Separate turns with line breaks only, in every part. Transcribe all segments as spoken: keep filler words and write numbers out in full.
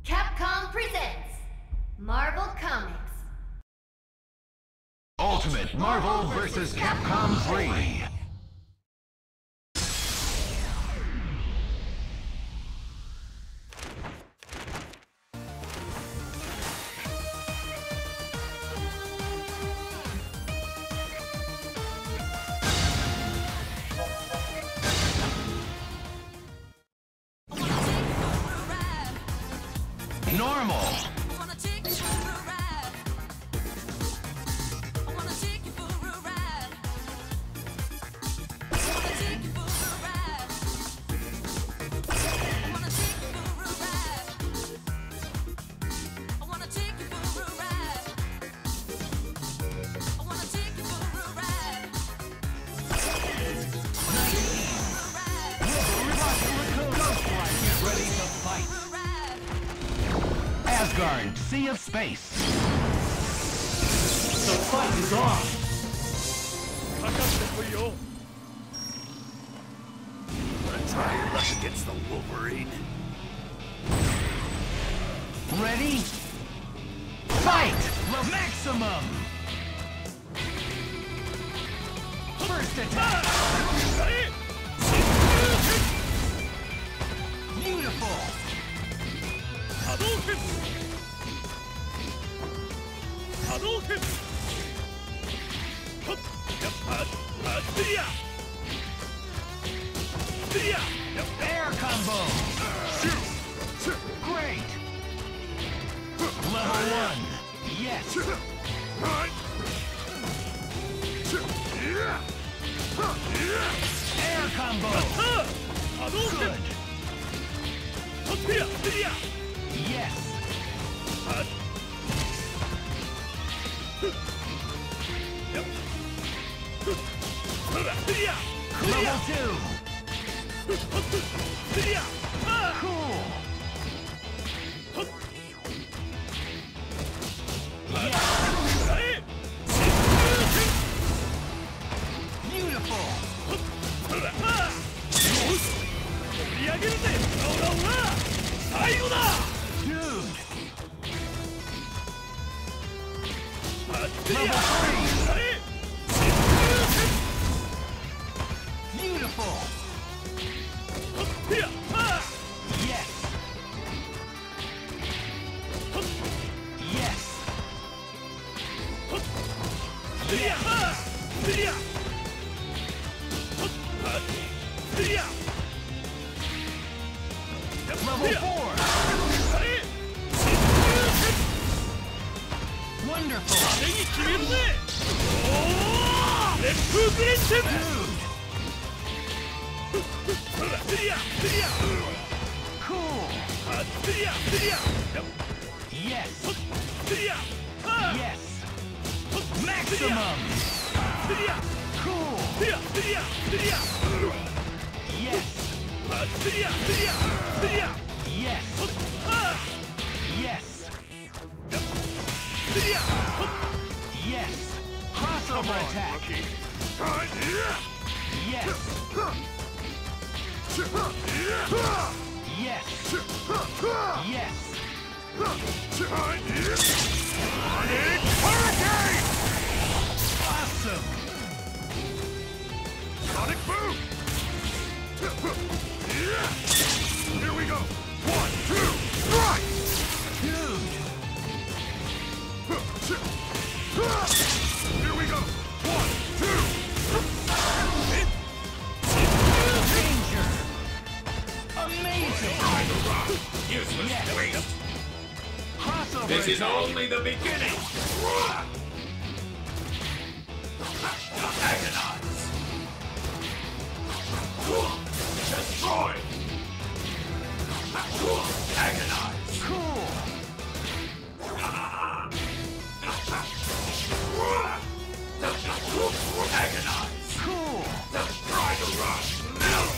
Capcom presents Marvel Comics.
Ultimate Marvel versus. Capcom three. Normal. Asgard, Sea of Space.
The fight is on!
Wanna try your luck against the Wolverine?
Ready? Fight! The maximum! First attack! Beautiful!
Hadouken! Hadouken! Hup! Yep, had, had, Fidia! Fidia! Yep,
Air combo! Great! Level one! Yes!
right!
Air combo!
Hadouken!
Good!
Fidia! Fidia!
Yes!
Had. Yep. Fidia!
Level two!
Fidia!
Cool! Beautiful! Dude! Level three! Beautiful! Yes! Yes! Level four! Wonderful! Dude! Cool! Yes! Yes! Maximum! Cool! Yes! Yes! Yes! Yes! Crossover attack! Yes! Yes! Yes!
Hurricane!
Awesome!
Sonic boom! Here we go! One, two, strike!
Dude!
Here we go! One, two!
Danger! Amazing!
Useless
Yes.
waste.
Crossover
This is
attack.
only the beginning. Agonize. Destroy. Agonize.
Cool!
Agonize.
Cool!
Try to rush. Melt.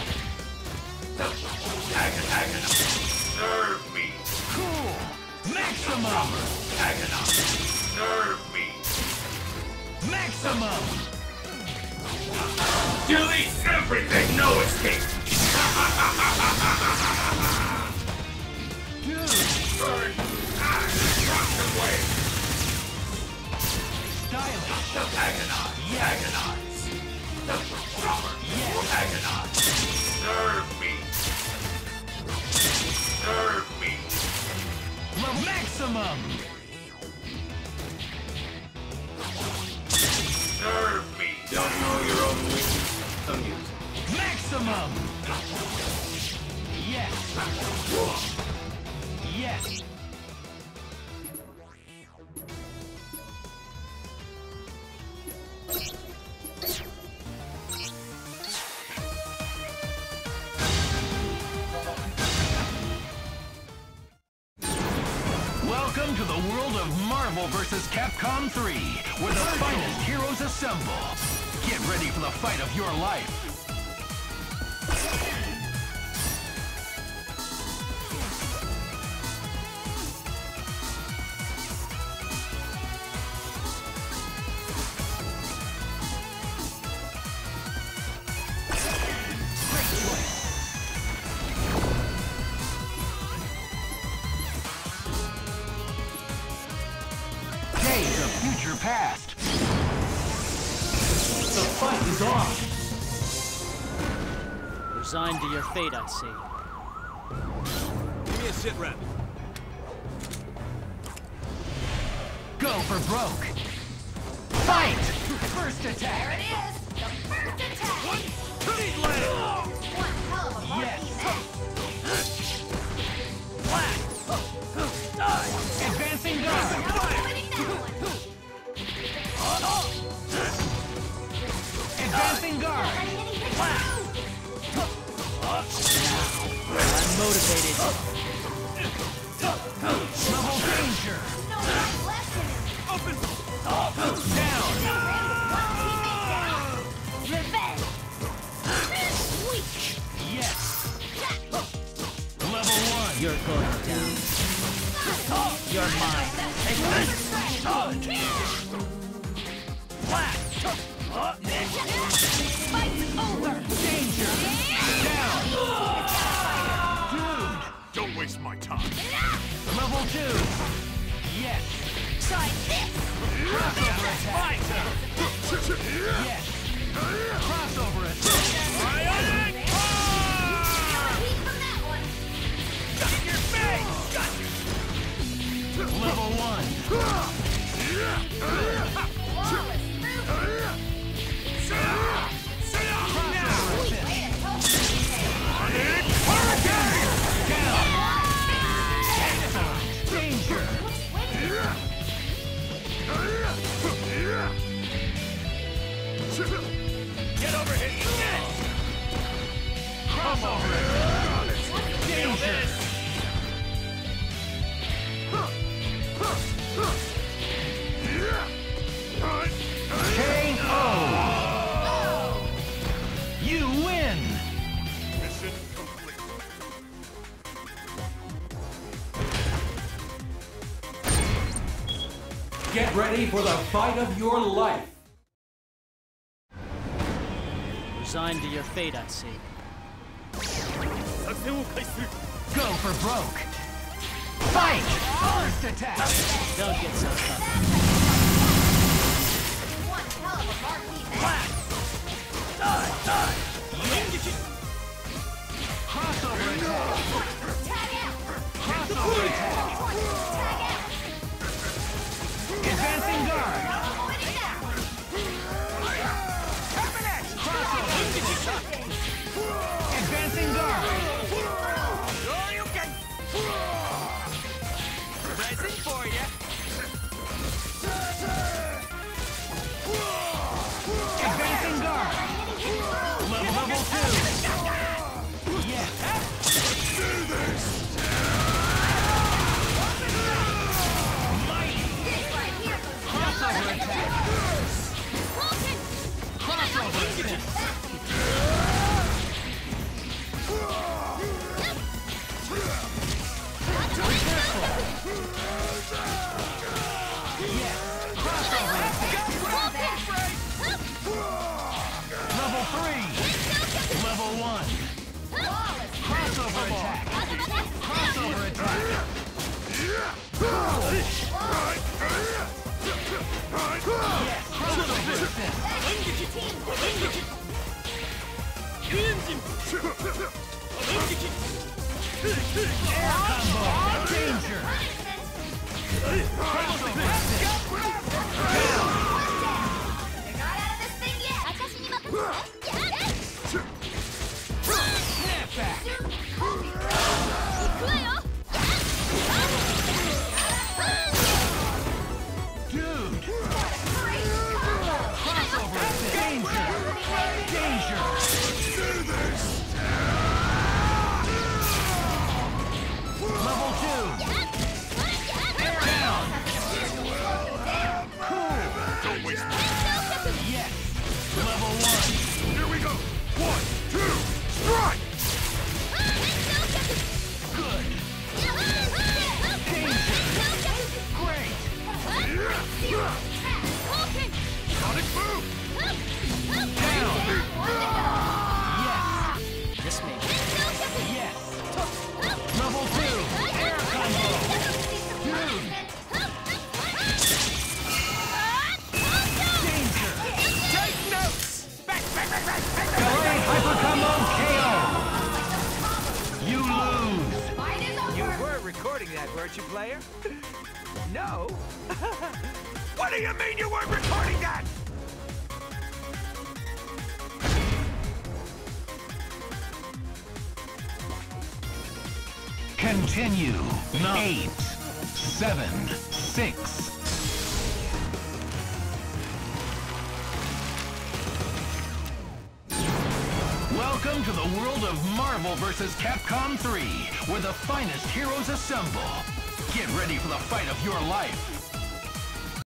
Agonize. Serve me.
Cool! Maximum!
Agonize. Serve me.
Maximum!
Delete everything. No escape.
Dude! stylish.
Agonize.
Yes.
Agonize. Proper.
Yes.
Agonize. Serve me. Serve me.
The maximum.
Serve me. Don't know your own weakness. Amuse.
Maximum. Yes. Yes. Welcome to the world of Marvel versus. Capcom three, where the finest heroes assemble. Get ready for the fight of your life. Days of future past. The fight is on.
Resigned to your fate, I see.
Give me a sit rep.
Go for broke. Fight! First
There
attack.
it is! The first attack!
One, two, land.
One hell of a marquee
Yes.
match!
Advancing guard.
No winning that one!
Advancing guard.
Letting anything go!
I'm motivated.
Level danger.
No life left in him!
Open.
Down.
One teammate down! Revenge! Weak!
Yes. Level one.
You're going down. You're mine.
Fight's over!
Danger. Down. Dude.
Don't waste my time.
Level two. Yes.
Try this!
Crossover attack. Yes. Crossover attack.
Bionic
Feel the heat from that one!
in your face.
Level one.
Flawless
Crossover
move!
attack. Down. Danger.
Get over here. Yes.
Crossover attack. Danger. K O. You win.
Mission complete.
Get ready for the fight of your life.
Resigned to your fate, I see.
Go for broke. Fight. First attack.
Don't get so tough.
One hell of a marquee match!
Crossover attack.
Tag out!
Crossover attack.
Tag out!
Advancing guard.
No winning that one!
Advancing guard.
Present for you.
Advancing guard. Level level two. Yes. Mighty.
This right here goes
Crossover attack. Crossover attack. Yes. Crossover attack. Level three. Level one. Crossover attack. Crossover attack. Yes, crossover assist. Air combo. Danger. Crossover assist.
You're not out of this thing yet.
Snap back. Dude. Crossover assist. Danger. Danger. Level two. Air down. Cool.
Don't waste my...
Yes. Level one.
Here we go! One, two, strike!
Good. Great.
Sonic boom!
Down. Yes.
This may be.
Yes. Level two. Air combo. Dude. Danger.
Take notes! Back, back, back, back, back, back.
Ballet Hyper Combo K O. You lose.
Fight is
You
over.
were recording that, weren't you, player? No. What do you mean you weren't recording that?
Continue. Nine, eight, seven, six. Welcome to the world of Marvel versus. Capcom three, where the finest heroes assemble. Get ready for the fight of your life.